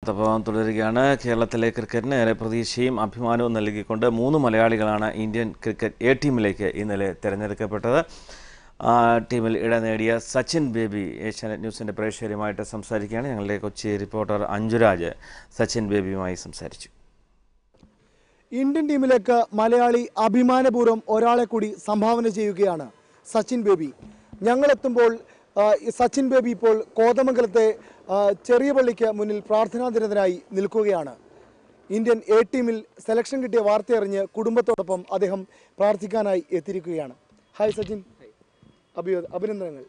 വാർത്താപ്രവാഹം തുടരുകയാണ്. കേരളത്തിലെ ക്രിക്കറ്റിന് ഏറെ പ്രതീക്ഷയും അഭിമാനവും നൽകിക്കൊണ്ട് 3 മലയാളികളാണ് ഇന്ത്യൻ ക്രിക്കറ്റ് എ ടീമിലേക്ക് ഇന്നലെ തിരഞ്ഞെടുക്കപ്പെട്ടത്. ടീമിൽ ഇടം നേടിയ സച്ചിൻ ബേബി ഏഷ്യാനെറ്റ് ന്യൂസിൻ്റെ പ്രേക്ഷകരുമായിട്ട് സംസാരിക്കുകയാണ്. ഞങ്ങളുടെ കൊച്ചി റിപ്പോർട്ടർ അഞ്ജുരാജ് സച്ചിൻ ബേബിയുമായി സംസാരിച്ചു. ഇന്ത്യൻ ടീമിലേക്ക് മലയാളി അഭിമാനപൂർവ്വം ഒരാളെ കൂടി സംഭാവന ചെയ്യുകയാണ് സച്ചിൻ ബേബി. ഞങ്ങളെത്തുമ്പോൾ സച്ചിൻ ബേബി ഇപ്പോൾ കോതമംഗലത്തെ ചെറിയ പള്ളിക്ക് മുന്നിൽ പ്രാർത്ഥനാദിനത്തിനായി നിൽക്കുകയാണ്. ഇന്ത്യൻ എ ടീമിൽ സെലക്ഷൻ കിട്ടിയ വാർത്തയറിഞ്ഞ് കുടുംബത്തോടൊപ്പം അദ്ദേഹം പ്രാർത്ഥിക്കാനായി എത്തിയിരിക്കുകയാണ്. ഹായ് സച്ചിൻ, അഭിനന്ദനങ്ങൾ.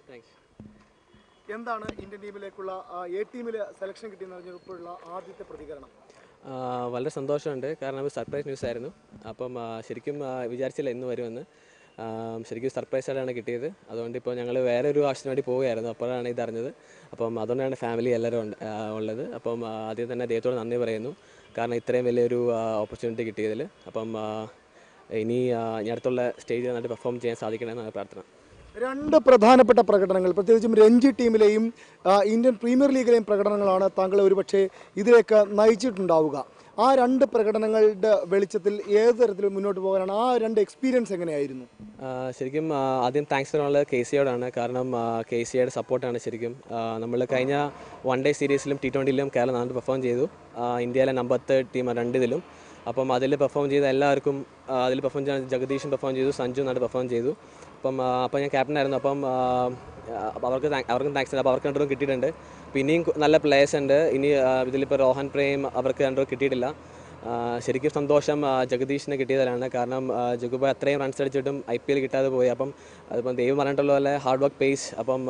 എന്താണ് ഇന്ത്യൻ ടീമിലേക്കുള്ള എ ടീമിൽ സെലക്ഷൻ കിട്ടിയെന്നറിഞ്ഞപ്പോഴുള്ള ആദ്യത്തെ പ്രതികരണം? വളരെ സന്തോഷമുണ്ട്. കാരണം അത് സർപ്രൈസ് ന്യൂസ് ആയിരുന്നു. അപ്പം ശരിക്കും വിചാരിച്ചില്ല ഇന്ന് വരുമെന്ന്. ശരിക്കും സർപ്രൈസായിട്ടാണ് കിട്ടിയത്. അതുകൊണ്ട് ഇപ്പോൾ ഞങ്ങൾ വേറെ ഒരു ആവശ്യത്തിന് വേണ്ടി പോവുകയായിരുന്നു. അപ്പോഴാണ് ഇതറിഞ്ഞത്. അപ്പം അതുകൊണ്ടാണ് ഫാമിലി എല്ലാവരും ഉള്ളത്. അപ്പം ആദ്യം തന്നെ ദൈവത്തോട് നന്ദി പറയുന്നു, കാരണം ഇത്രയും വലിയൊരു ഓപ്പർച്യൂണിറ്റി കിട്ടിയതിൽ. അപ്പം ഇനി അടുത്തുള്ള സ്റ്റേജിൽ നന്നായിട്ട് പെർഫോം ചെയ്യാൻ സാധിക്കണമെന്നാണ് പ്രാർത്ഥന. 2 പ്രധാനപ്പെട്ട പ്രകടനങ്ങൾ, പ്രത്യേകിച്ചും രഞ്ജി ടീമിലെയും ഇന്ത്യൻ പ്രീമിയർ ലീഗിലെയും പ്രകടനങ്ങളാണ് താങ്കളെ ഒരുപക്ഷെ ഇതിലേക്ക് നയിച്ചിട്ടുണ്ടാവുക. ആ 2 പ്രകടനങ്ങളുടെ വെളിച്ചത്തിൽ ഏത് തരത്തിൽ മുന്നോട്ട് പോകാനാണ്? ആ 2 എക്സ്പീരിയൻസ് എങ്ങനെയായിരുന്നു? ശരിക്കും ആദ്യം താങ്ക്സ് പറയാനുള്ളത് KCയോടാണ്. കാരണം KCയുടെ സപ്പോർട്ടാണ്. ശരിക്കും നമ്മൾ കഴിഞ്ഞ 1 ഡേ സീരീസിലും T20യിലും കേരളം നന്നായിട്ട് പെർഫോം ചെയ്തു. ഇന്ത്യയിലെ നമ്പർ 3 ടീം 2 അപ്പം അതിൽ പെർഫോം ചെയ്ത എല്ലാവർക്കും, അതിൽ പെർഫോം ചെയ്യാൻ ജഗദീഷും പെർഫോം ചെയ്തു, സഞ്ജു നന്നായിട്ട് പെർഫോം ചെയ്തു. അപ്പോൾ ഞാൻ ക്യാപ്റ്റനായിരുന്നു. അപ്പം അവർക്കും താങ്ക്സ് ഉണ്ട്. അപ്പോൾ അവർക്ക് 2 കിട്ടിയിട്ടുണ്ട്. പിന്നെയും നല്ല പ്ലേയേഴ്സ് ഉണ്ട്. ഇനി ഇതിലിപ്പോൾ രോഹൻ പ്രേം അവർക്ക് 2 കിട്ടിയിട്ടില്ല. ശരിക്കും സന്തോഷം ജഗദീഷിന് കിട്ടിയതിലാണ്. കാരണം ജഗുബായ് അത്രയും റൺസ് അടിച്ചിട്ടും IPL കിട്ടാതെ പോയി. അതിപ്പം ദൈവം പറഞ്ഞിട്ടുള്ള പോലെ ഹാർഡ് വർക്ക് പേസ്. അപ്പോൾ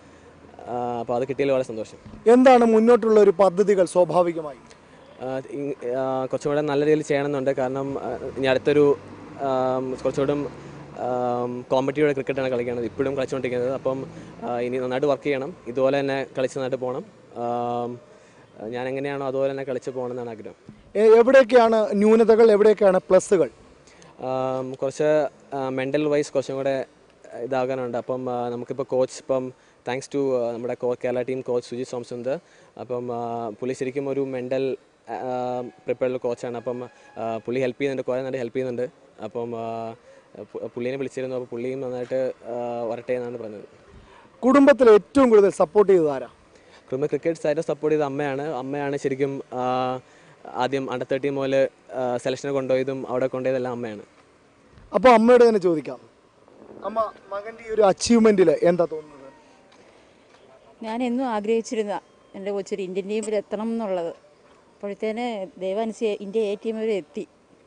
അത് കിട്ടിയതിൽ വളരെ സന്തോഷം. എന്താണ് മുന്നോട്ടുള്ള ഒരു പദ്ധതികൾ? സ്വാഭാവികമായി കുറച്ചും കൂടെ നല്ല രീതിയിൽ ചെയ്യണമെന്നുണ്ട്. കാരണം ഇനി അടുത്തൊരു കുറച്ചുകൂടെ കോമ്പറ്റീവ് ക്രിക്കറ്റാണ് കളിക്കുന്നത്, ഇപ്പോഴും കളിച്ചുകൊണ്ടിരിക്കുന്നത്. അപ്പം ഇനി നന്നായിട്ട് വർക്ക് ചെയ്യണം, ഇതുപോലെ തന്നെ കളിച്ച് നന്നായിട്ട് പോകണം. ഞാൻ എങ്ങനെയാണോ അതുപോലെ തന്നെ കളിച്ച് പോകണം എന്നാണ് ആഗ്രഹം. എവിടെയൊക്കെയാണ് ന്യൂനതകൾ, എവിടെയൊക്കെയാണ് പ്ലസ്സുകൾ? കുറച്ച് മെൻ്റൽ വൈസ് കുറച്ചും കൂടെ ഇതാകാനുണ്ട്. അപ്പം നമുക്കിപ്പോൾ കോച്ച്, ഇപ്പം താങ്ക്സ് ടു നമ്മുടെ കേരള ടീം കോച്ച് സുജിത് സോംസുന്ദർ. അപ്പം പുള്ളി ശരിക്കും ഒരു മെൻ്റൽ പ്രിപ്പയർഡ് കോച്ചാണ്. അപ്പം പുള്ളി ഹെൽപ്പ് ചെയ്യുന്നുണ്ട്, കുറേ നന്നായിട്ട് ഹെൽപ്പ് ചെയ്യുന്നുണ്ട്. അപ്പം പുള്ളീനെ വിളിച്ചിരുന്നു. അപ്പോൾ പുള്ളിയും നന്നായിട്ട് വരട്ടെ എന്നാണ് പറഞ്ഞത്. കുടുംബത്തിൽ ഏറ്റവും കൂടുതൽ സപ്പോർട്ട് ചെയ്തത് ആരാ? ക്രിക്കറ്റ് സൈഡ് സപ്പോർട്ട് ചെയ്ത അമ്മയാണ് ശരിക്കും. ആദ്യം അണ്ടർ 13 മുതൽ സെലക്ഷന് കൊണ്ടുപോയതും അവിടെ കൊണ്ടുപോയതെല്ലാം അമ്മയാണ്. അപ്പോൾ അമ്മയോട് തന്നെ ചോദിക്കാം, അമ്മ മകൻ്റെ ഈ ഒരു അച്ചീവ്മെൻറ്റിൽ എന്താ തോന്നുന്നത്? ഞാൻ എന്നും ആഗ്രഹിച്ചിരുന്ന എൻ്റെ കൊച്ചൊരു ഇന്ത്യൻ ടീമിൽ എത്തണം എന്നുള്ളത്. അപ്പോഴത്തേന് ദൈവാനുസരിച്ച് ഇന്ത്യ എ ടീം വരെ എത്തി.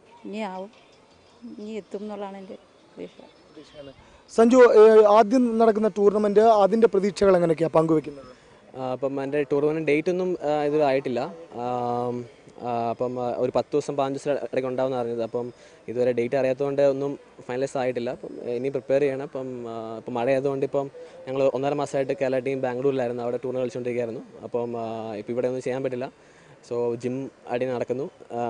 ഇനി എത്തും എന്നുള്ളതാണ് എൻ്റെ പ്രതീക്ഷ. സഞ്ജു, ആദ്യം നടക്കുന്ന ടൂർണമെൻറ്റ്, അതിൻ്റെ പ്രതീക്ഷകൾ എങ്ങനെയൊക്കെയാണ് പങ്കുവെക്കുന്നത്? അപ്പം എൻ്റെ ടൂർണമെൻറ്റ് ഡേറ്റ് ഒന്നും ഇതുവരെ ആയിട്ടില്ല. അപ്പം ഒരു 10 ദിവസം 15 ദിവസം ഇടയ്ക്ക് ഉണ്ടാവുമെന്ന് അറിഞ്ഞത്. അപ്പം ഇതുവരെ ഡേറ്റ് അറിയാത്തതുകൊണ്ട് ഒന്നും ഫൈനലൈസ് ആയിട്ടില്ല. അപ്പം ഇനി പ്രിപ്പയർ ചെയ്യണം. ഇപ്പം മഴ ആയതുകൊണ്ട് ഇപ്പം ഞങ്ങൾ 1.5 മാസമായിട്ട് കേരള ടീം ബാംഗ്ലൂരിലായിരുന്നു, അവിടെ ടൂർണമെൻറ്റ് കളിച്ചുകൊണ്ടിരിക്കുകയായിരുന്നു. അപ്പം ഇപ്പോൾ ഇവിടെ ഒന്നും ചെയ്യാൻ പറ്റില്ല. സോ ജിം അടി നടക്കുന്നു.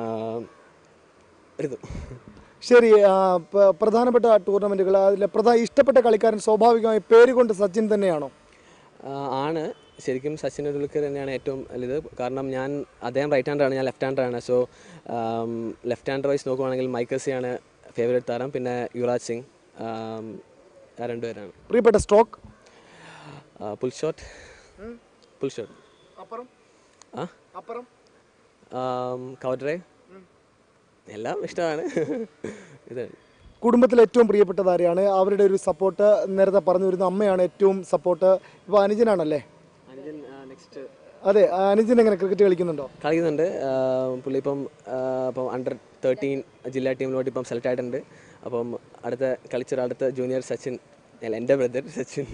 ശരി, പ്രധാനപ്പെട്ട ടൂർണമെൻറ്റുകൾ, അതിലെ ഇഷ്ടപ്പെട്ട കളിക്കാരൻ സ്വാഭാവികമായി പേര് കൊണ്ട് സച്ചിൻ തന്നെയാണോ? ആണ്. ശരിക്കും സച്ചിൻ ടെണ്ടുൽക്കർ തന്നെയാണ് ഏറ്റവും വലുത്. കാരണം അദ്ദേഹം റൈറ്റ് ഹാൻഡറാണ്, ഞാൻ ലെഫ്റ്റ് ഹാൻഡറാണ്. സോ ലെഫ്റ്റ് ഹാൻഡർ വൈസ് നോക്കുവാണെങ്കിൽ മൈക്കസിയാണ് ഫേവറേറ്റ് താരം, പിന്നെ യുവരാജ് സിംഗ്. 2 പേരാണ്. പ്രിയപ്പെട്ട stroke? Pull shot. Cover drive എല്ലാം ഇഷ്ടമാണ്. ഇതാണ്. കുടുംബത്തിൽ ഏറ്റവും പ്രിയപ്പെട്ടത് ആരെയാണ്? അവരുടെ ഒരു സപ്പോർട്ട് നേരത്തെ പറഞ്ഞു വരുന്ന അമ്മയാണ് ഏറ്റവും സപ്പോർട്ട്. ഇപ്പോൾ അനുജനാണല്ലേ? അതെ, അനുജൻ എങ്ങനെ ക്രിക്കറ്റ് കളിക്കുന്നുണ്ടോ? കളിക്കുന്നുണ്ട്. പുള്ളി ഇപ്പം അണ്ടർ 13 ജില്ലാ ടീമിലോട്ട് ഇപ്പം സെലക്ട് ആയിട്ടുണ്ട്. അപ്പം അടുത്ത ജൂനിയർ സച്ചിൻ, എൻ്റെ ബ്രദർ സച്ചിൻ.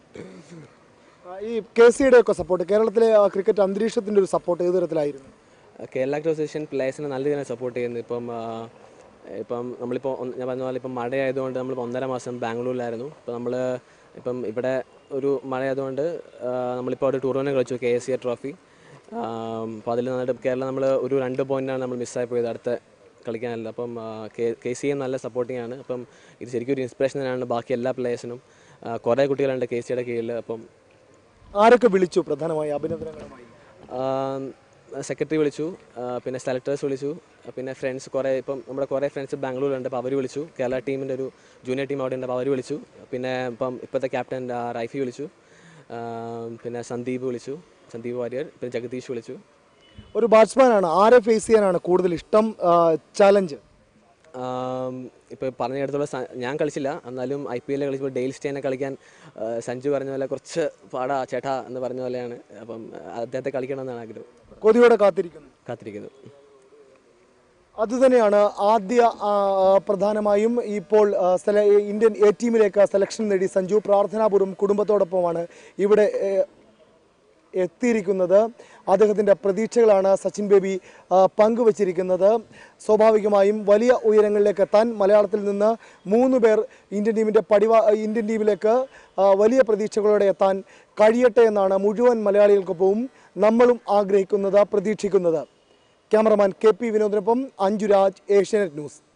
ഈ KCയുടെ ഒക്കെ സപ്പോർട്ട്, കേരളത്തിലെ ക്രിക്കറ്റ് അന്തരീക്ഷത്തിൻ്റെ ഒരു സപ്പോർട്ട് ഏത് തരത്തിലായിരുന്നു? കേരള അസോസിയേഷൻ പ്ലേയേഴ്സിനെ നല്ല രീതിയിൽ സപ്പോർട്ട് ചെയ്യുന്നു. ഇപ്പം നമ്മളിപ്പോൾ ഞാൻ പറഞ്ഞ പോലെ ഇപ്പം മഴയായതുകൊണ്ട് നമ്മളിപ്പോൾ 1.5 മാസം ബാംഗ്ലൂരിലായിരുന്നു. ഇപ്പം ഇവിടെ ഒരു മഴ ആയതുകൊണ്ട് നമ്മളിപ്പോൾ ഒരു ടൂർണമെൻറ്റ് കളിച്ചു, KCA ട്രോഫി. അപ്പോൾ അതിൽ നന്നായിട്ട് കേരളം ഒരു 2 പോയിൻ്റാണ് നമ്മൾ മിസ്സായി പോയത് അടുത്ത കളിക്കാനല്ല. അപ്പം KCA നല്ല സപ്പോർട്ടിംഗ് ആണ്. അപ്പം ഇത് ശരിക്കും ഒരു ഇൻസ്പിറേഷൻ തന്നെയാണ് ബാക്കി എല്ലാ പ്ലേയേഴ്സിനും. കുറേ കുട്ടികളുണ്ട് KCയുടെ കീഴിൽ. അപ്പം ആരൊക്കെ വിളിച്ചു പ്രധാനമായി അഭിനന്ദനങ്ങളുമായി? സെക്രട്ടറി വിളിച്ചു, പിന്നെ സെലക്ടേഴ്സ് വിളിച്ചു, പിന്നെ ഫ്രണ്ട്സ് കുറേ ഇപ്പം നമ്മുടെ കുറേ ഫ്രണ്ട്സ് ബാംഗ്ലൂരിലുണ്ട്. അപ്പോൾ അവർ വിളിച്ചു. കേരള ടീമിൻ്റെ ഒരു ജൂനിയർ ടീം അവിടെ ഉണ്ട്, അപ്പോൾ അവർ വിളിച്ചു. പിന്നെ ഇപ്പോഴത്തെ ക്യാപ്റ്റൻ റൈഫി വിളിച്ചു, പിന്നെ സന്ദീപ് വാര്യർ, പിന്നെ ജഗദീഷ് വിളിച്ചു. ഒരു ബാറ്റ്സ്മാനാണ്, ആരെ ഫേസ് ചെയ്യാനാണ് കൂടുതൽ ഇഷ്ടം? ചാലഞ്ച് ഇപ്പോൾ പറഞ്ഞിടത്തോളം ഞാൻ കളിച്ചില്ല, എന്നാലും IPL കളിച്ചപ്പോൾ ഡെയിൽ സ്റ്റേനെ കളിക്കാൻ സഞ്ജു പറഞ്ഞ പോലെ കുറച്ച് പാടാ ചേട്ടാ എന്ന് പറഞ്ഞ പോലെയാണ്. അപ്പം അദ്ദേഹത്തെ കളിക്കണമെന്നാണ് ആഗ്രഹം. കൊതിയോടെ കാത്തിരിക്കുന്നു. അതുതന്നെയാണ് ആദ്യ പ്രധാനമായും ഇപ്പോൾ ഇന്ത്യൻ A ടീമിലേക്ക് സെലക്ഷൻ നേടി സഞ്ജു പ്രാർത്ഥനാപൂർവ്വം കുടുംബത്തോടൊപ്പമാണ് ഇവിടെ എത്തിയിരിക്കുന്നത്. അദ്ദേഹത്തിൻ്റെ പ്രതീക്ഷകളാണ് സച്ചിൻ ബേബി പങ്കുവച്ചിരിക്കുന്നത്. സ്വാഭാവികമായും വലിയ ഉയരങ്ങളിലേക്ക് എത്താൻ മലയാളത്തിൽ നിന്ന് 3 പേർ ഇന്ത്യൻ ടീമിലേക്ക് വലിയ പ്രതീക്ഷകളോടെ എത്താൻ കഴിയട്ടെ എന്നാണ് മുഴുവൻ മലയാളികൾക്കൊപ്പവും നമ്മളും ആഗ്രഹിക്കുന്നത്, പ്രതീക്ഷിക്കുന്നത്. ക്യാമറമാൻ KP വിനോദിനൊപ്പം അഞ്ജുരാജ്, ഏഷ്യാനെറ്റ് ന്യൂസ്.